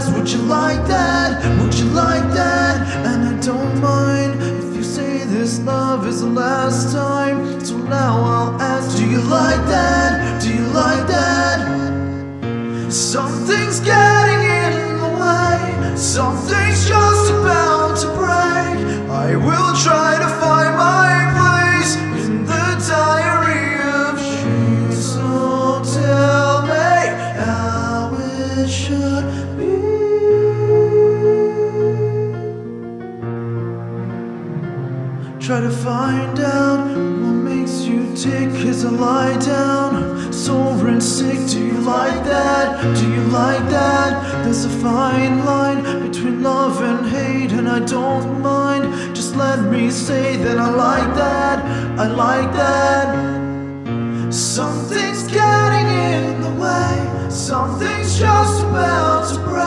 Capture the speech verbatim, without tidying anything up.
ask, would you like that? Would you like that? And I don't mind if you say this love is the last time. So now I'll ask, do you like that? Do you like that? Something's getting in the way, something's just about to break. I will try to find my place in the diary of she. So tell me how it should be. Try to find out what makes you tick as I lie down, sore and sick. Do you like that? Do you like that? There's a fine line between love and hate, and I don't mind. Just let me say that I like that. I like that. Something's getting in the way, something's just about to break.